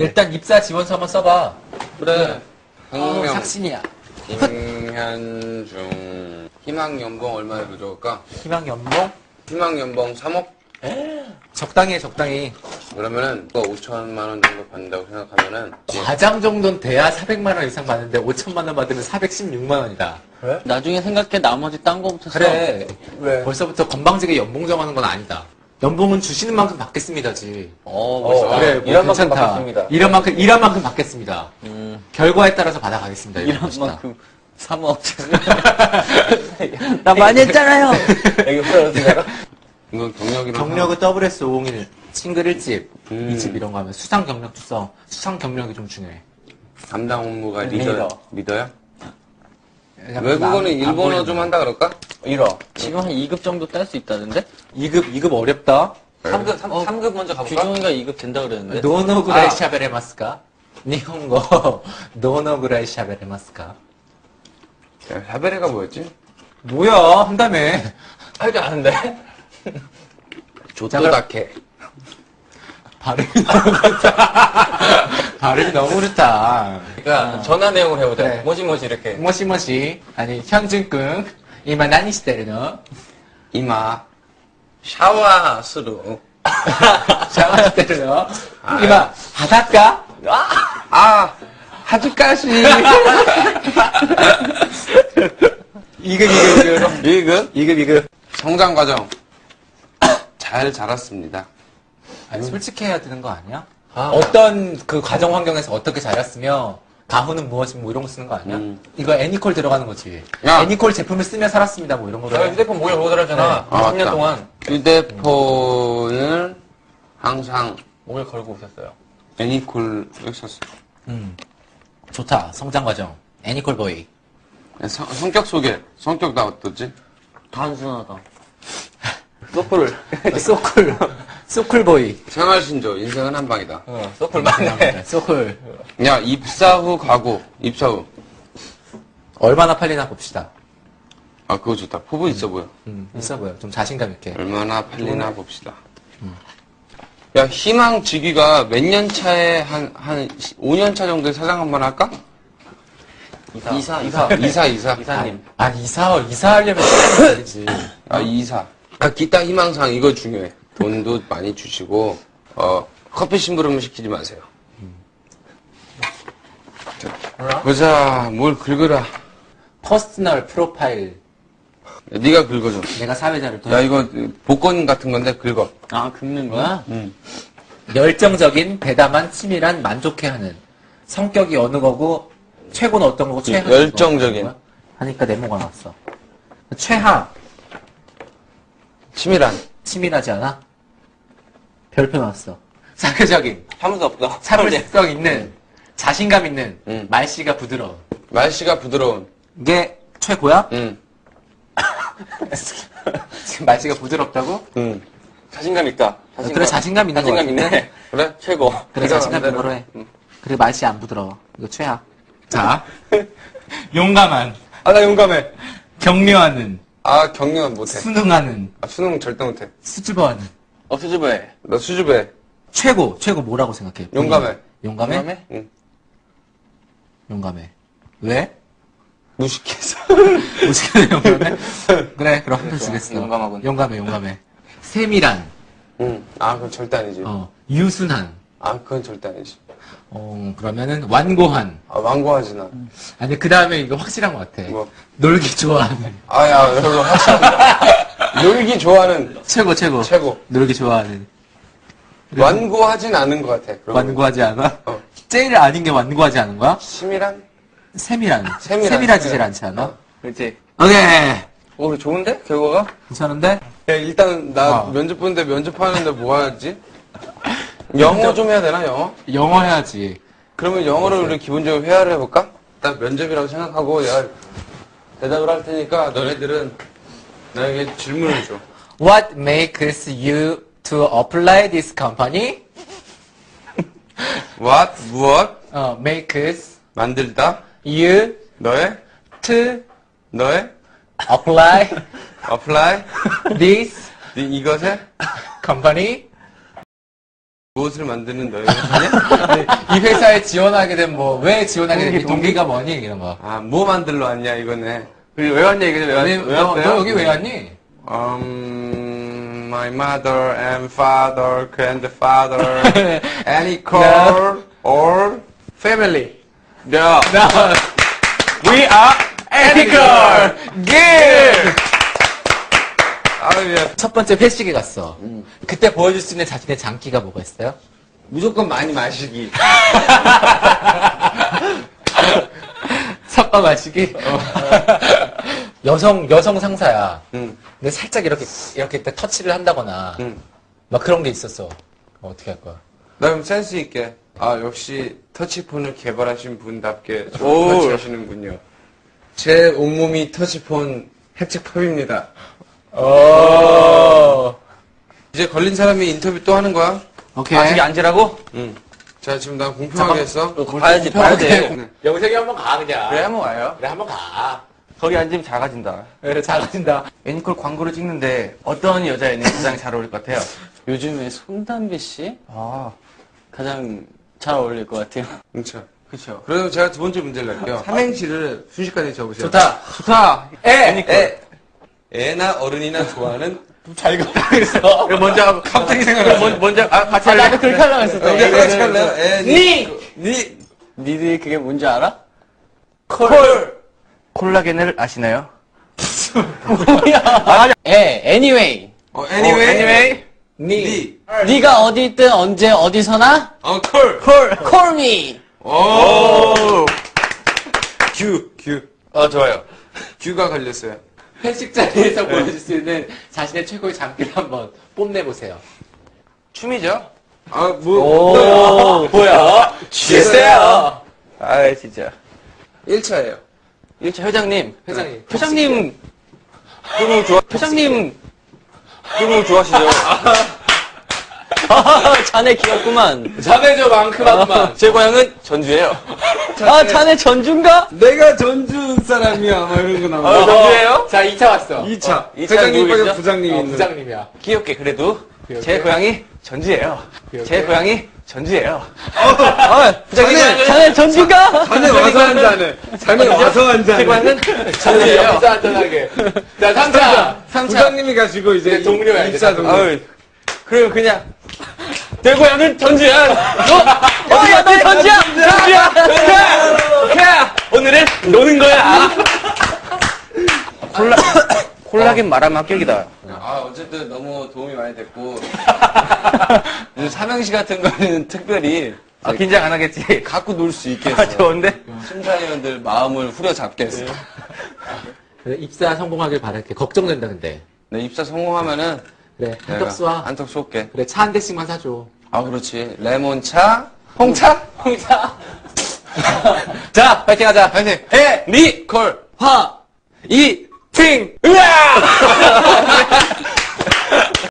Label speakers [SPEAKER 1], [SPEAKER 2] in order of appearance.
[SPEAKER 1] 일단 입사 지원서 한번 써봐.
[SPEAKER 2] 그래. 흥명,
[SPEAKER 1] 삭신이야.
[SPEAKER 2] 김현중. 희망 연봉 얼마나 들어올까?
[SPEAKER 1] 희망 연봉?
[SPEAKER 2] 희망 연봉 3억?
[SPEAKER 1] 적당히 해, 적당히.
[SPEAKER 2] 그러면은 5천만 원 정도 받는다고 생각하면은
[SPEAKER 1] 과장 정도는 돼야 400만 원 이상 받는데 5천만 원 받으면 416만 원이다.
[SPEAKER 3] 그래? 나중에 생각해 나머지 딴 거부터 써.
[SPEAKER 1] 그래.
[SPEAKER 3] 왜?
[SPEAKER 1] 벌써부터 건방지게 연봉 정하는 건 아니다. 연봉은 주시는 만큼 받겠습니다지.
[SPEAKER 3] 멋있다.
[SPEAKER 1] 그래, 뭐
[SPEAKER 3] 일한 만큼
[SPEAKER 1] 괜찮다.
[SPEAKER 3] 받겠습니다.
[SPEAKER 1] 일한 만큼 받겠습니다. 결과에 따라서 받아가겠습니다. 이런
[SPEAKER 3] 일한
[SPEAKER 1] 것이다.
[SPEAKER 3] 만큼 3억. 나 많이 했잖아요. 여기 풀어주세요.
[SPEAKER 2] 이건 경력이랑
[SPEAKER 1] 경력은 WS501, 싱글 1집, 2집 이런 거 하면 수상 경력도 써. 수상 경력이 좀 중요해.
[SPEAKER 2] 담당 업무가
[SPEAKER 3] 리더.
[SPEAKER 2] 리더야?
[SPEAKER 1] 왜냐면
[SPEAKER 2] 외국어는
[SPEAKER 1] 안
[SPEAKER 2] 일본어
[SPEAKER 1] 보이는
[SPEAKER 2] 좀
[SPEAKER 1] 거야.
[SPEAKER 2] 한다 그럴까?
[SPEAKER 3] 이러. 지금 한 2급 정도 딸 수 있다는데?
[SPEAKER 1] 2급 어렵다.
[SPEAKER 3] 3급 먼저 가볼까? 규종이가 2급 된다 그랬는데?
[SPEAKER 1] 노노 구라이 샤베레마스까? 니혼고 노노 구라이 샤베레마스까?
[SPEAKER 2] 야, 샤베레가 뭐였지?
[SPEAKER 1] 뭐야, 한다며.
[SPEAKER 3] 할줄 아는데?
[SPEAKER 2] 조또다케.
[SPEAKER 1] 발음이 너무 그렇다. 발음이 너무 그렇다.
[SPEAKER 3] 그러니까 전화 내용을 해보자.
[SPEAKER 1] 그래.
[SPEAKER 3] 뭐지 이렇게.
[SPEAKER 1] 모시모시, 아니, 현준군, 이마 나니 시테르노?
[SPEAKER 2] 이마 샤워스루.
[SPEAKER 1] 샤워 시테르노? 이마, 하다까?
[SPEAKER 2] 아 하즈카시.
[SPEAKER 1] 이급.
[SPEAKER 2] 2급 성장 과정 잘 자랐습니다.
[SPEAKER 1] 아니, 솔직해야 되는 거 아니야? 어떤 그 가정 환경에서 어떻게 자랐으며, 가후는 무엇이고 뭐 이런 거 쓰는 거 아니야? 이거 애니콜 들어가는 거지.
[SPEAKER 2] 야.
[SPEAKER 1] 애니콜 제품을 쓰며 살았습니다, 뭐 이런 거로.
[SPEAKER 3] 나 휴대폰 목에 걸고 다녔잖아.
[SPEAKER 2] 아,
[SPEAKER 3] 3년
[SPEAKER 2] 맞다.
[SPEAKER 3] 동안
[SPEAKER 2] 휴대폰을 항상
[SPEAKER 3] 목에 걸고 있었어요.
[SPEAKER 2] 애니콜 썼어.
[SPEAKER 1] 좋다, 성장 과정. 애니콜 보이.
[SPEAKER 2] 성격 소개. 성격 나 어떻지?
[SPEAKER 3] 단순하다. 소프를.
[SPEAKER 1] 소쿨 보이.
[SPEAKER 2] 생활신조 인생은 한 방이다.
[SPEAKER 3] 소프를 맞네.
[SPEAKER 1] 소쿨.
[SPEAKER 2] 야 입사 후 각오. 입사 후.
[SPEAKER 1] 얼마나 팔리나 봅시다.
[SPEAKER 2] 아 그거 좋다. 포부 있어 보여.
[SPEAKER 1] 있어 보여. 좀 자신감 있게.
[SPEAKER 2] 얼마나 팔리나 봅시다. 야 희망 직위가 몇 년 차에 한 5년 차 정도에 사장 한번 할까?
[SPEAKER 3] 이사.
[SPEAKER 2] 이사님.
[SPEAKER 1] 아, 이사하려면 시간이 걸리지.
[SPEAKER 2] 아 이사. 아 기타 희망사항 이거 중요해. 돈도 많이 주시고 커피 심부름을 시키지 마세요. 자, 보자 뭘 긁으라.
[SPEAKER 1] 퍼스널 프로파일.
[SPEAKER 2] 야, 네가 긁어줘.
[SPEAKER 1] 내가 사회자를
[SPEAKER 2] 야 이거 복권 같은 건데 긁어.
[SPEAKER 3] 아, 긁는 거야?
[SPEAKER 1] 열정적인, 대담한, 치밀한, 만족해하는. 성격이 어느 거고, 최고는 어떤 거고, 최하.
[SPEAKER 2] 열정적인.
[SPEAKER 1] 하니까 네모가 나왔어. 최하.
[SPEAKER 2] 치밀한.
[SPEAKER 1] 치밀하지 않아? 별표 나왔어. 사회적인,
[SPEAKER 3] 하면서 없다.
[SPEAKER 1] 참을성 있는, 자신감 있는, 말씨가 부드러운.
[SPEAKER 2] 말씨가 부드러운.
[SPEAKER 1] 이게 최고야?
[SPEAKER 2] 응.
[SPEAKER 1] 지금 말씨가 부드럽다고?
[SPEAKER 2] 응.
[SPEAKER 3] 자신감 있다.
[SPEAKER 1] 그래, 자신감 있는 거
[SPEAKER 3] 자신감
[SPEAKER 1] 같은데?
[SPEAKER 3] 있네.
[SPEAKER 2] 그래?
[SPEAKER 3] 최고.
[SPEAKER 1] 그래, 자신감 있는 거로 해. 그래, 말씨 안 부드러워. 이거 최하. 자. 용감한,
[SPEAKER 2] 아 나 용감해.
[SPEAKER 1] 격려하는,
[SPEAKER 2] 아 경련 못해.
[SPEAKER 1] 순응하는,
[SPEAKER 2] 아, 수능 절대 못해.
[SPEAKER 1] 수줍어하는.
[SPEAKER 3] 수줍어해.
[SPEAKER 2] 나 수줍해.
[SPEAKER 1] 최고 뭐라고 생각해?
[SPEAKER 2] 용감해.
[SPEAKER 1] 용감해?
[SPEAKER 3] 용감해?
[SPEAKER 2] 응.
[SPEAKER 1] 용감해. 왜?
[SPEAKER 2] 무식해서.
[SPEAKER 1] 무식해, 용감해? 그래, 그럼 한표 주겠어.
[SPEAKER 3] 용감하군.
[SPEAKER 1] 용감해. 세밀한,
[SPEAKER 2] 응. 아 그건 절대 아니지.
[SPEAKER 1] 유순한,
[SPEAKER 2] 아 그건 절대 아니지.
[SPEAKER 1] 그러면은 완고한.
[SPEAKER 2] 아 완고하지 나.
[SPEAKER 1] 아니, 그 다음에 이거 확실한 것 같아.
[SPEAKER 2] 뭐?
[SPEAKER 1] 놀기 좋아하는.
[SPEAKER 2] 아야 별로 확실하다. 놀기 좋아하는
[SPEAKER 1] 최고.
[SPEAKER 2] 최고.
[SPEAKER 1] 놀기 좋아하는.
[SPEAKER 2] 완고하진 않은 것 같아. 그러고
[SPEAKER 1] 완고하지 않아?
[SPEAKER 2] 어.
[SPEAKER 1] 제일 아닌 게 완고하지 않은 거야?
[SPEAKER 2] 치밀한?
[SPEAKER 1] 세밀하지
[SPEAKER 2] 세밀한.
[SPEAKER 1] 제일 않지 않아?
[SPEAKER 3] 그렇지.
[SPEAKER 1] 오케이.
[SPEAKER 3] 오, 좋은데? 결과가?
[SPEAKER 1] 괜찮은데?
[SPEAKER 2] 야 일단 나 면접 보는데 면접하는데 뭐 하지? 영어 좀 해야 되나 영어?
[SPEAKER 1] 영어 해야지.
[SPEAKER 2] 그러면 영어를 우리 기본적으로 회화를 해볼까? 일단 면접이라고 생각하고 야 대답을 할 테니까 너네들은 나에게 질문을 줘.
[SPEAKER 1] What makes you to apply this company?
[SPEAKER 2] What? 무엇?
[SPEAKER 1] Makes
[SPEAKER 2] 만들다?
[SPEAKER 1] you
[SPEAKER 2] 너의?
[SPEAKER 1] to
[SPEAKER 2] 너의?
[SPEAKER 1] apply
[SPEAKER 2] apply?
[SPEAKER 1] this
[SPEAKER 2] 이것에?
[SPEAKER 1] company?
[SPEAKER 2] 무엇을 만드는 너의 회사냐?
[SPEAKER 1] 이 회사에 지원하게 된 뭐, 왜 지원하게 된 동기가 뭐니? 이런 거.
[SPEAKER 2] 아, 뭐 만들러 왔냐, 이거네.
[SPEAKER 3] 그리고 왜 왔냐, 이거죠?
[SPEAKER 1] 아니, 너 여기 왜 왔니?
[SPEAKER 2] My mother and father, grandfather, any call or family.
[SPEAKER 3] No. We are ethical. Give!
[SPEAKER 2] 아유, 야.
[SPEAKER 1] 첫 번째 회식에 갔어. 그때 보여줄 수 있는 자신의 장기가 뭐가 있어요?
[SPEAKER 2] 무조건 많이 마시기.
[SPEAKER 1] 섞어 마시기? 여성 상사야.
[SPEAKER 2] 응.
[SPEAKER 1] 근데 살짝 이렇게 딱 터치를 한다거나,
[SPEAKER 2] 응.
[SPEAKER 1] 막 그런 게 있었어. 어떻게 할 거야?
[SPEAKER 2] 나 그럼 센스 있게. 아, 역시 터치폰을 개발하신 분답게 좀
[SPEAKER 3] 오.
[SPEAKER 2] 터치하시는군요. 제 온몸이 터치폰 핵책팝입니다. 이제 걸린 사람이 인터뷰 또 하는 거야?
[SPEAKER 3] 오케이. 아, 저기 앉으라고?
[SPEAKER 2] 응. 자, 지금 나 공평하게 했어.
[SPEAKER 3] 봐야지, 봐야 돼.
[SPEAKER 1] 영석이 한번 가, 그냥.
[SPEAKER 3] 그래, 한번 와요.
[SPEAKER 1] 그래, 한번 가.
[SPEAKER 3] 거기 앉으면 작아진다.
[SPEAKER 1] 그래, 작아진다.
[SPEAKER 3] 애니콜 광고를 찍는데 어떤 여자 애니 가장 잘 어울릴 것 같아요?
[SPEAKER 4] 요즘에 손담비 씨
[SPEAKER 3] 아,
[SPEAKER 4] 가장 잘 어울릴 것 같아요.
[SPEAKER 2] 그렇죠.
[SPEAKER 3] 그쵸.
[SPEAKER 2] 그래서 제가 두 번째 문제를 낼게요. 삼행시를 순식간에 적으세요.
[SPEAKER 1] 좋다.
[SPEAKER 3] 좋다.
[SPEAKER 2] 애나 어른이나 좋아하는
[SPEAKER 1] 잘 가겠어.
[SPEAKER 3] 먼저 하고.
[SPEAKER 2] 갑자기 생각났어.
[SPEAKER 3] 먼저, 같이
[SPEAKER 4] 아,
[SPEAKER 3] 할래?
[SPEAKER 4] 나도 그렇게 하려고 했었어.
[SPEAKER 2] 우리 같이 할래요? 애, 니.
[SPEAKER 4] 니들이 그게 뭔지 알아?
[SPEAKER 3] 콜라겐을 아시나요?
[SPEAKER 4] anyway.
[SPEAKER 2] anyway.
[SPEAKER 1] 니.
[SPEAKER 4] 네가 어디 있든 언제 어디서나
[SPEAKER 2] 콜.
[SPEAKER 4] call me.
[SPEAKER 2] 오. 규.
[SPEAKER 3] 좋아요.
[SPEAKER 2] 규가 걸렸어요.
[SPEAKER 1] 회식 자리에서 보여줄 수 있는 자신의 최고의 장기를 한번 뽐내보세요.
[SPEAKER 3] 춤이죠?
[SPEAKER 2] 아,
[SPEAKER 1] 뭐야?
[SPEAKER 2] 됐어요.
[SPEAKER 3] 아, 진짜.
[SPEAKER 2] 1차예요.
[SPEAKER 3] 1차 회장님.
[SPEAKER 1] 회장님.
[SPEAKER 3] 회장님 그런 거 좋아하시죠?
[SPEAKER 4] 자네 귀엽구만.
[SPEAKER 1] 자네죠, 만큼만.
[SPEAKER 3] 제 고향은 전주예요.
[SPEAKER 4] 아, 자네 전주인가?
[SPEAKER 2] 내가 전주 사람이야. 막 이런 거 나와.
[SPEAKER 3] 전주예요?
[SPEAKER 1] 자, 2차 왔어.
[SPEAKER 2] 2차.
[SPEAKER 3] 이차
[SPEAKER 2] 회장님
[SPEAKER 3] 누구시죠?
[SPEAKER 2] 빠져 부장님이 있는.
[SPEAKER 1] 부장님이야.
[SPEAKER 3] 귀엽게 그래도
[SPEAKER 1] 귀엽게?
[SPEAKER 3] 제 고향이 전주예요.
[SPEAKER 1] 귀엽게?
[SPEAKER 3] 제 고향이 전주예요.
[SPEAKER 4] 자네 전주인가?
[SPEAKER 2] 자네 와서 한잔해. 자네 와서
[SPEAKER 3] 제
[SPEAKER 2] 한잔해.
[SPEAKER 3] 고향은
[SPEAKER 1] 저는
[SPEAKER 3] 전주예요.
[SPEAKER 1] 여기서 안전하게. 자, 3차.
[SPEAKER 2] 부장님이 가시고 이제
[SPEAKER 1] 이제 동료야, 이제.
[SPEAKER 2] 입사 동료.
[SPEAKER 3] 아유, 그럼 그냥 제 고향은 전주야.
[SPEAKER 4] 야, 너 전주야!
[SPEAKER 3] 전주야. 오늘은 노는 거야. 콜라겐 말하면 합격이다.
[SPEAKER 2] 아, 어쨌든 너무 도움이 많이 됐고.
[SPEAKER 3] 요즘 삼행시 같은 거는 특별히 긴장 안 하겠지.
[SPEAKER 2] 갖고 놀 수 있게 했어.
[SPEAKER 3] 좋은데?
[SPEAKER 2] 심사위원들 마음을 후려잡게 했어.
[SPEAKER 1] 그래, 입사 성공하길 바랄게. 걱정된다, 근데.
[SPEAKER 2] 네, 입사 성공하면은
[SPEAKER 1] 그래, 한턱 쏴.
[SPEAKER 2] 한턱 쏠게.
[SPEAKER 1] 그래, 차 한 대씩만 사줘.
[SPEAKER 2] 아, 그렇지. 레몬차, 홍차?
[SPEAKER 1] 자, 파이팅 하자.
[SPEAKER 2] 파이팅!
[SPEAKER 3] 니, 콜,
[SPEAKER 1] 화!
[SPEAKER 3] 이, 팅! 으아!